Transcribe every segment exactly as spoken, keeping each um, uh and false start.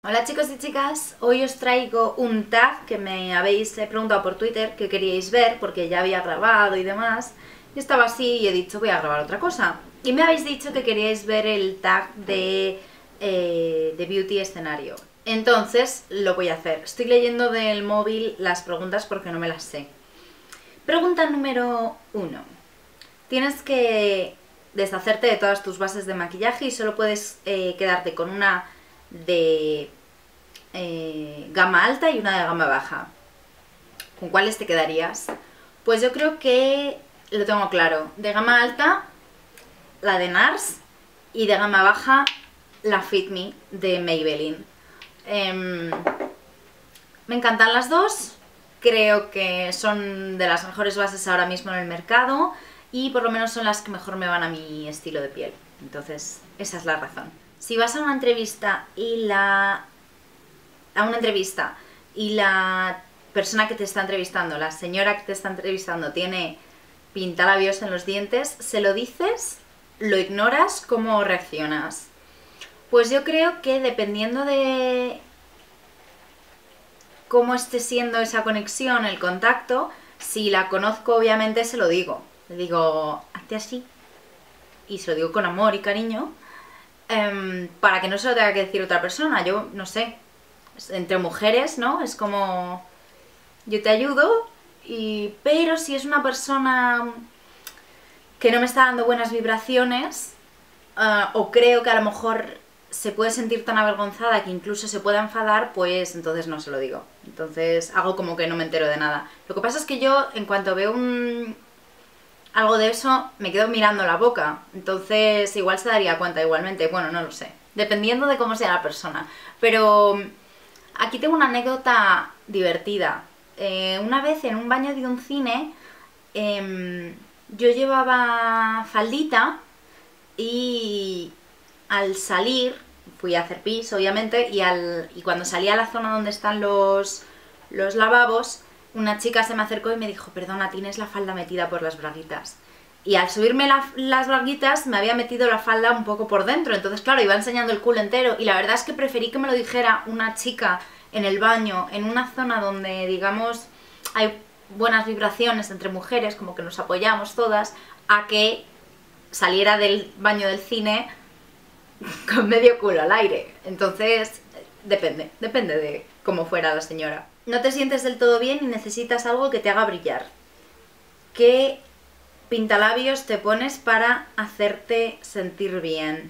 Hola chicos y chicas, hoy os traigo un tag que me habéis preguntado por Twitter que queríais ver porque ya había grabado y demás. Y estaba así y he dicho voy a grabar otra cosa. Y me habéis dicho que queríais ver el tag de, eh, de Beauty Escenario. Entonces lo voy a hacer. Estoy leyendo del móvil las preguntas porque no me las sé. Pregunta número uno. Tienes que deshacerte de todas tus bases de maquillaje y solo puedes eh, quedarte con una de eh, gama alta y una de gama baja. ¿Con cuáles te quedarías? Pues yo creo que lo tengo claro. De gama alta, la de NARS, y de gama baja, la Fit Me de Maybelline. Eh, me encantan las dos. Creo que son de las mejores bases ahora mismo en el mercado y por lo menos son las que mejor me van a mi estilo de piel. Entonces, esa es la razón. Si vas a una entrevista y la... a una entrevista y la persona que te está entrevistando, la señora que te está entrevistando, tiene pintalabios en los dientes, ¿se lo dices? ¿Lo ignoras? ¿Cómo reaccionas? Pues yo creo que dependiendo de cómo esté siendo esa conexión, el contacto, si la conozco obviamente se lo digo. Le digo, hazte así. Y se lo digo con amor y cariño, um, para que no se lo tenga que decir otra persona. Yo, no sé, entre mujeres, ¿no? Es como, yo te ayudo, y pero si es una persona que no me está dando buenas vibraciones, uh, o creo que a lo mejor se puede sentir tan avergonzada que incluso se pueda enfadar, pues entonces no se lo digo. Entonces hago como que no me entero de nada. Lo que pasa es que yo, en cuanto veo un... algo de eso, me quedo mirando la boca. Entonces igual se daría cuenta igualmente. Bueno, no lo sé. Dependiendo de cómo sea la persona. Pero aquí tengo una anécdota divertida. Eh, una vez en un baño de un cine, eh, yo llevaba faldita y al salir, fui a hacer pis, obviamente, y, al, y cuando salí a la zona donde están los, los lavabos, una chica se me acercó y me dijo, perdona, tienes la falda metida por las braguitas. Y al subirme la, las braguitas me había metido la falda un poco por dentro, entonces claro, iba enseñando el culo entero, y la verdad es que preferí que me lo dijera una chica en el baño, en una zona donde, digamos, hay buenas vibraciones entre mujeres, como que nos apoyamos todas, a que saliera del baño del cine con medio culo al aire. Entonces, depende, depende de cómo fuera la señora. No te sientes del todo bien y necesitas algo que te haga brillar. ¿Qué pintalabios te pones para hacerte sentir bien?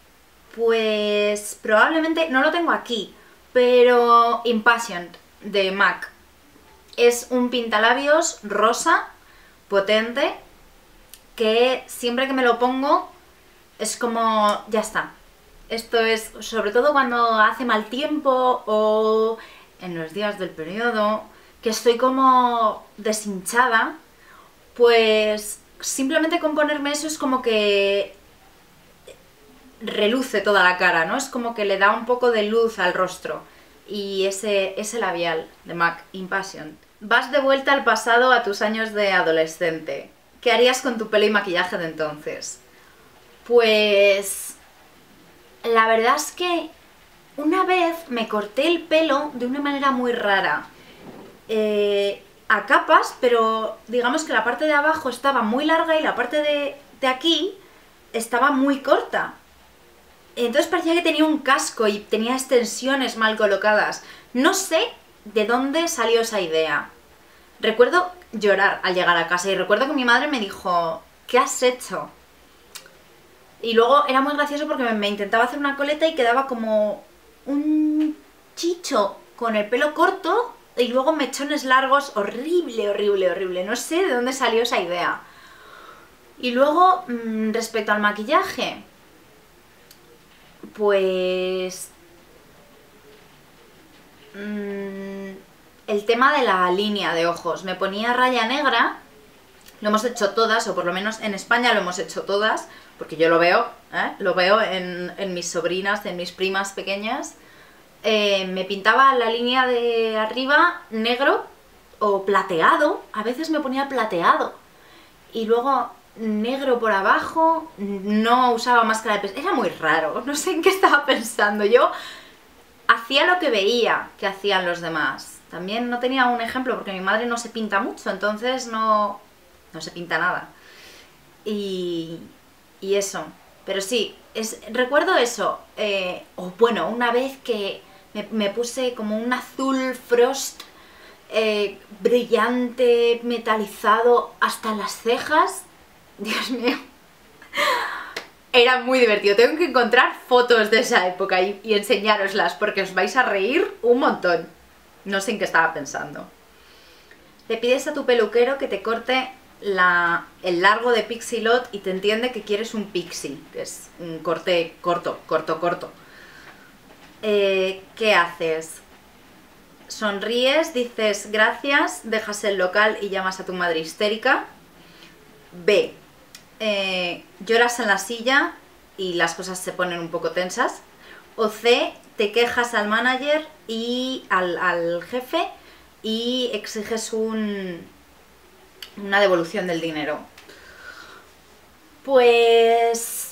Pues probablemente, no lo tengo aquí, pero Impassioned de MAC. Es un pintalabios rosa, potente, que siempre que me lo pongo es como, ya está. Esto es, sobre todo cuando hace mal tiempo o en los días del periodo, que estoy como deshinchada, pues simplemente con ponerme eso es como que reluce toda la cara, ¿no? Es como que le da un poco de luz al rostro. Y ese, ese labial de MAC, Impassioned. Vas de vuelta al pasado, a tus años de adolescente. ¿Qué harías con tu pelo y maquillaje de entonces? Pues... la verdad es que una vez me corté el pelo de una manera muy rara. Eh, a capas, pero digamos que la parte de abajo estaba muy larga y la parte de, de aquí estaba muy corta. Entonces parecía que tenía un casco y tenía extensiones mal colocadas. No sé de dónde salió esa idea. Recuerdo llorar al llegar a casa y recuerdo que mi madre me dijo, ¿qué has hecho? Y luego era muy gracioso porque me, me intentaba hacer una coleta y quedaba como un chicho con el pelo corto y luego mechones largos. Horrible, horrible, horrible. No sé de dónde salió esa idea. Y luego, mmm, respecto al maquillaje, pues... Mmm, el tema de la línea de ojos. Me ponía raya negra. Lo hemos hecho todas, o por lo menos en España lo hemos hecho todas, porque yo lo veo, ¿eh? Lo veo en, en mis sobrinas, en mis primas pequeñas. Eh, me pintaba la línea de arriba negro o plateado, a veces me ponía plateado. Y luego negro por abajo, no usaba máscara de pestañas, era muy raro, no sé en qué estaba pensando. Yo hacía lo que veía que hacían los demás. También no tenía un ejemplo porque mi madre no se pinta mucho, entonces no, no se pinta nada. Y, y eso, pero sí, es, recuerdo eso. Eh, o bueno, una vez que me, me puse como un azul frost eh, brillante, metalizado hasta las cejas. Dios mío. Era muy divertido. Tengo que encontrar fotos de esa época y, y enseñároslas porque os vais a reír un montón. No sé en qué estaba pensando. Le pides a tu peluquero que te corte la, el largo de Pixie Lott y te entiende que quieres un pixie, que es un corte corto, corto, corto. Eh, ¿Qué haces? Sonríes, dices gracias, dejas el local y llamas a tu madre histérica. B. Eh, lloras en la silla y las cosas se ponen un poco tensas. O C. Te quejas al manager y al, al jefe y exiges un, una devolución del dinero. Pues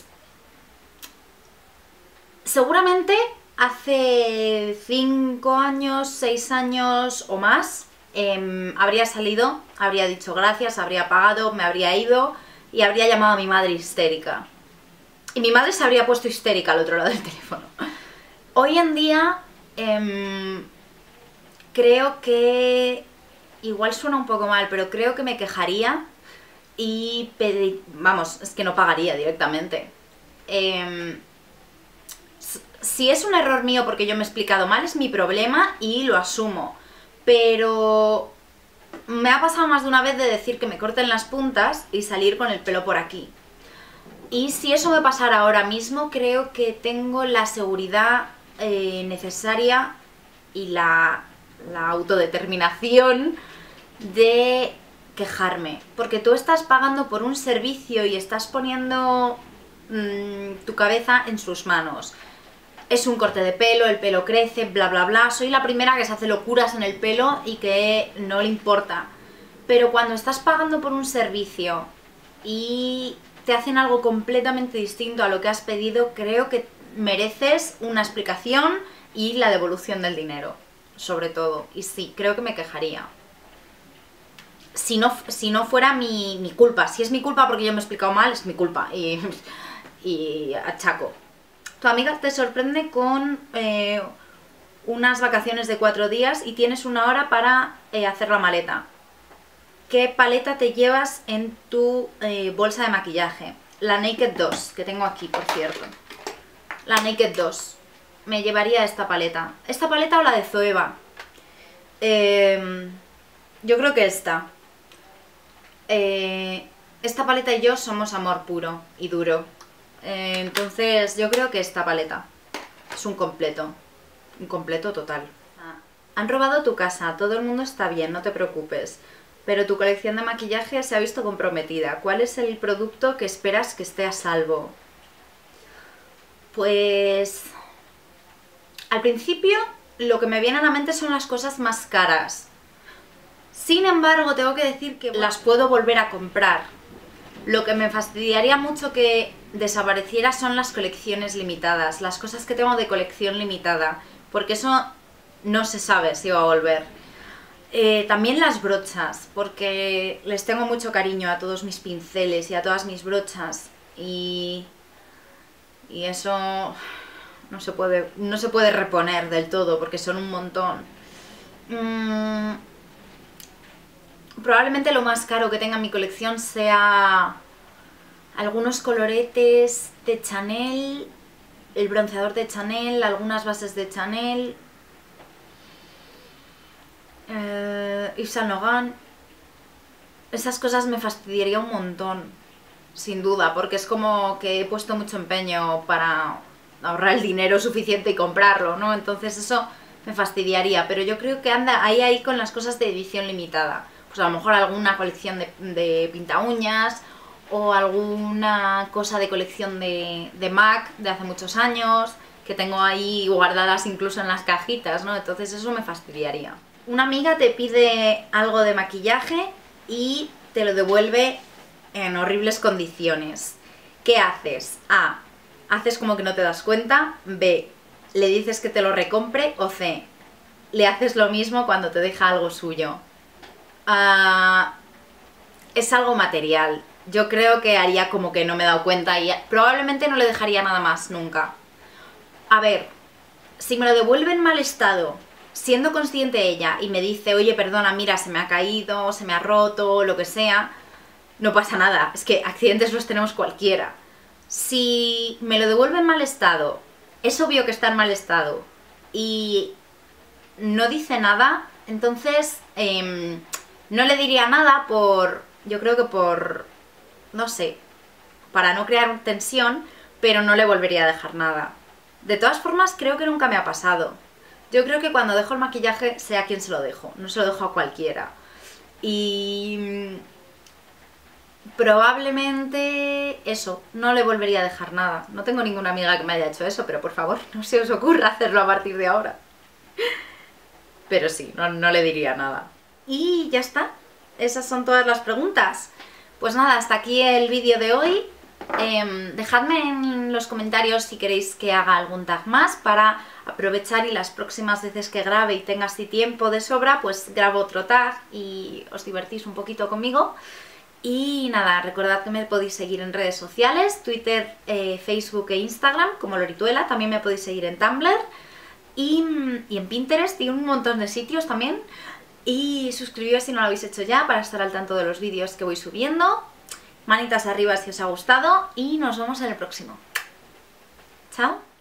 seguramente hace cinco años, seis años o más eh, habría salido, habría dicho gracias, habría pagado, me habría ido y habría llamado a mi madre histérica. Y mi madre se habría puesto histérica al otro lado del teléfono. Hoy en día eh, creo que, igual suena un poco mal, pero creo que me quejaría y pedir, vamos, es que no pagaría directamente. Eh, si es un error mío porque yo me he explicado mal, es mi problema y lo asumo. Pero me ha pasado más de una vez de decir que me corten las puntas y salir con el pelo por aquí. Y si eso me pasara ahora mismo, creo que tengo la seguridad eh, necesaria y la, la autodeterminación de quejarme. Porque tú estás pagando por un servicio y estás poniendo mmm, tu cabeza en sus manos. Es un corte de pelo, el pelo crece, bla bla bla. Soy la primera que se hace locuras en el pelo y que no le importa. Pero cuando estás pagando por un servicio y te hacen algo completamente distinto a lo que has pedido, creo que mereces una explicación y la devolución del dinero, sobre todo. Y sí, creo que me quejaría. Si no, si no fuera mi, mi culpa. Si es mi culpa porque yo me he explicado mal, es mi culpa. Y, y achaco. Tu amiga te sorprende con eh, unas vacaciones de cuatro días y tienes una hora para eh, hacer la maleta. ¿Qué paleta te llevas en tu eh, bolsa de maquillaje? La Naked dos, que tengo aquí, por cierto. La Naked dos. Me llevaría esta paleta. ¿Esta paleta o la de Zoeva? Eh, yo creo que esta. Eh, esta paleta y yo somos amor puro y duro. Eh, entonces yo creo que esta paleta es un completo. Un completo total. Ah. Han robado tu casa, todo el mundo está bien, no te preocupes. Pero tu colección de maquillaje se ha visto comprometida. ¿Cuál es el producto que esperas que esté a salvo? Pues al principio lo que me viene a la mente son las cosas más caras. Sin embargo, tengo que decir que las puedo volver a comprar. Lo que me fastidiaría mucho que desapareciera son las colecciones limitadas, las cosas que tengo de colección limitada, porque eso no se sabe si va a volver. Eh, también las brochas, porque les tengo mucho cariño a todos mis pinceles y a todas mis brochas y, y eso no se puede, no se puede reponer del todo porque son un montón. Mm, probablemente lo más caro que tenga en mi colección sea algunos coloretes de Chanel, el bronceador de Chanel, algunas bases de Chanel, eh, Yves Saint Laurent. Esas cosas me fastidiaría un montón, sin duda, porque es como que he puesto mucho empeño para ahorrar el dinero suficiente y comprarlo, ¿no? Entonces eso me fastidiaría, pero yo creo que anda ahí ahí con las cosas de edición limitada. Pues a lo mejor alguna colección de, de pinta uñas o alguna cosa de colección de, de MAC de hace muchos años que tengo ahí guardadas incluso en las cajitas, ¿no? Entonces eso me fastidiaría. Una amiga te pide algo de maquillaje y te lo devuelve en horribles condiciones. ¿Qué haces? A. Haces como que no te das cuenta. B. le dices que te lo recompre, o C, le haces lo mismo cuando te deja algo suyo. Uh, es algo material. Yo creo que haría como que no me he dado cuenta y probablemente no le dejaría nada más nunca. A ver, si me lo devuelve en mal estado, siendo consciente ella y me dice, oye, perdona, mira, se me ha caído, se me ha roto, lo que sea, no pasa nada. Es que accidentes los tenemos cualquiera. Si me lo devuelve en mal estado, es obvio que está en mal estado y no dice nada, entonces eh, no le diría nada por, yo creo que por, no sé, para no crear tensión, pero no le volvería a dejar nada. De todas formas, creo que nunca me ha pasado. Yo creo que cuando dejo el maquillaje, sé a quién se lo dejo, no se lo dejo a cualquiera. Y probablemente eso, no le volvería a dejar nada. No tengo ninguna amiga que me haya hecho eso, pero por favor, no se os ocurra hacerlo a partir de ahora. Pero sí, no, no le diría nada. Y ya está, esas son todas las preguntas. Pues nada, hasta aquí el vídeo de hoy. Eh, dejadme en los comentarios si queréis que haga algún tag más para aprovechar y las próximas veces que grabe y tenga así tiempo de sobra, pues grabo otro tag y os divertís un poquito conmigo. Y nada, recordad que me podéis seguir en redes sociales, Twitter, eh, Facebook e Instagram como Lorituela, también me podéis seguir en Tumblr y, y en Pinterest y un montón de sitios también. Y suscribíos si no lo habéis hecho ya para estar al tanto de los vídeos que voy subiendo. Manitas arriba si os ha gustado y nos vemos en el próximo. Chao.